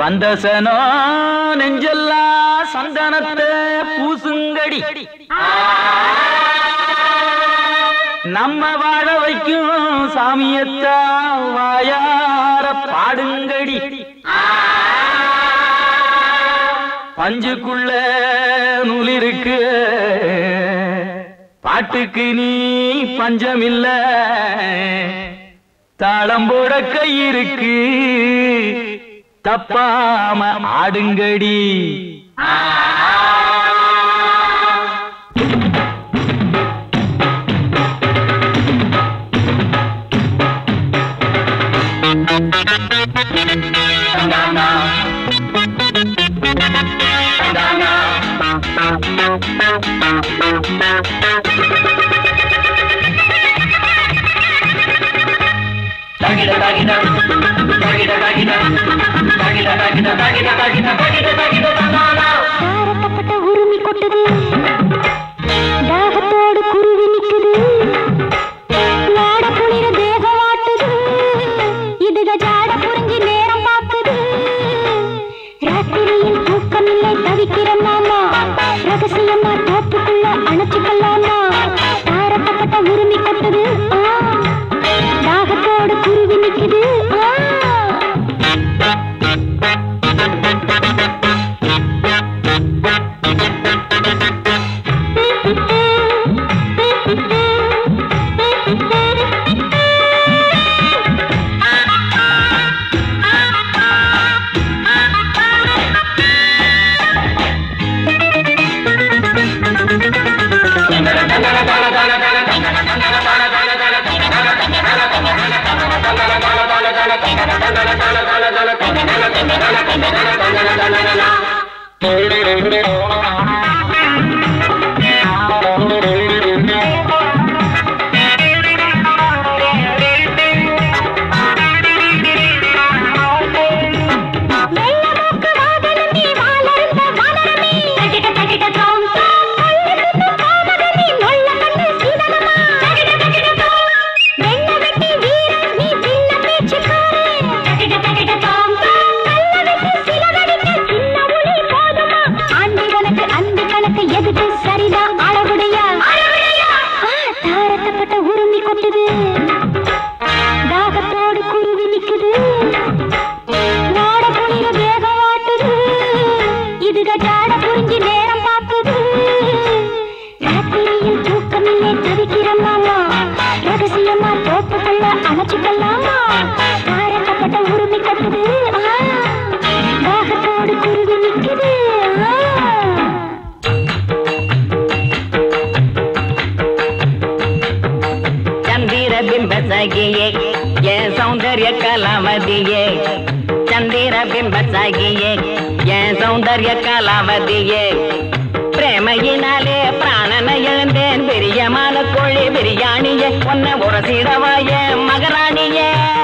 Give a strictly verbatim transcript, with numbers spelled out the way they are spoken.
வந்தசனோ நெஞ்செல்லாம் சந்தனத்தை பூசுங்கடி நம்ம வாழ வைக்கும் சாமியத்தா வாயார பாடுங்கடி பஞ்சுக்குள்ள நூலிருக்கு பாட்டுக்கு நீ பஞ்சமில்ல தாளம் போட கை இருக்கு தப்பாம ஆடுங்கடி சாரப்பட்ட உரிமை கொட்டது தாகத்தோடு குருவி நிக்குது நாட குளிர தேகம் வாட்டுது இதுக ஜாட புரிஞ்சு நேரம் பார்க்குது ராத்திரியில் தூக்கமில்லை தவிக்கிற மாமா ரகசியமா தோப்புக்குள்ள அணைச்சுக்கலாமா சாரப்பட்ட உரிமை கொட்டது தாகத்தோடு குருவி நிக்குது பிரேமையினாலே பிராணன எழுந்தேன் பிரியமான கோழி பிரியாணியே ஒன்ன ஒரு சீடவாய மகராணியே